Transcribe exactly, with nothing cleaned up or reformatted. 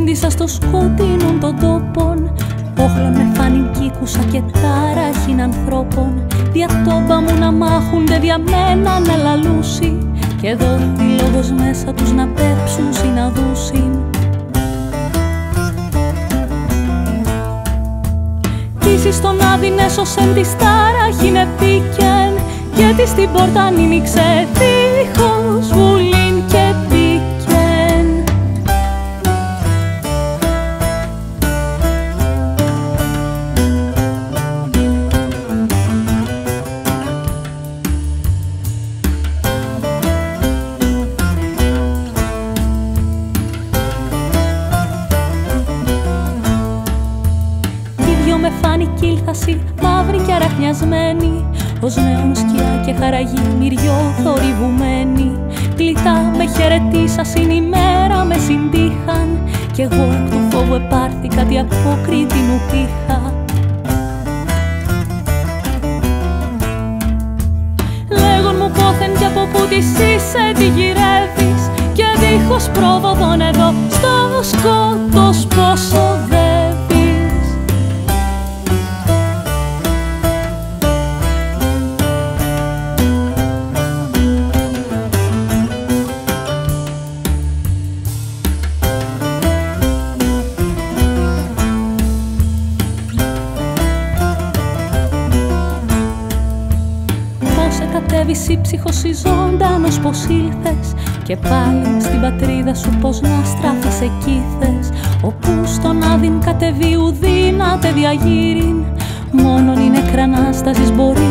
σύντησα στο σκοτεινούν των τόπων. Όχλων με φάνην κύκουσα και ταράχην ανθρώπων. Δια τόμπα μου να μάχουνται, δια μένα να λαλούσι. Και εδώ τι λόγος μέσα τους να πέψουν συναδούσιν. Τύσι στον άδειν έσωσεν της ταράχην επίκεν. Και της την πόρτα ανήνυξε δίχως βουλήν και πίκεν. Κι δυο με φάνη κύλχαση, μαύρη και αραχνιασμένη, ως νέον σκιά και χαραγή μυριό θορυβουμένη. Κλειτά με χαιρετήσασιν, ημέρα με συντύχαν. Κι εγώ εκ του φόβου επάρθηκα, τι απόκριτη μου τύχα. Λέγον μου πόθεν κι από πού της είσαι τι γυρεύεις. Και δίχως πρόδοδον εδώ στο σκότος πως οδεύεις. Κατέβεις ύψυχος ή ζωντανός πως ήλθες. Και πάλι στην πατρίδα σου πως να στράφεις εκεί θες. Όπου στον άδειν κατεβεί ουδύναται διαγύριν. Μόνον η νεκρανάστασης μπορεί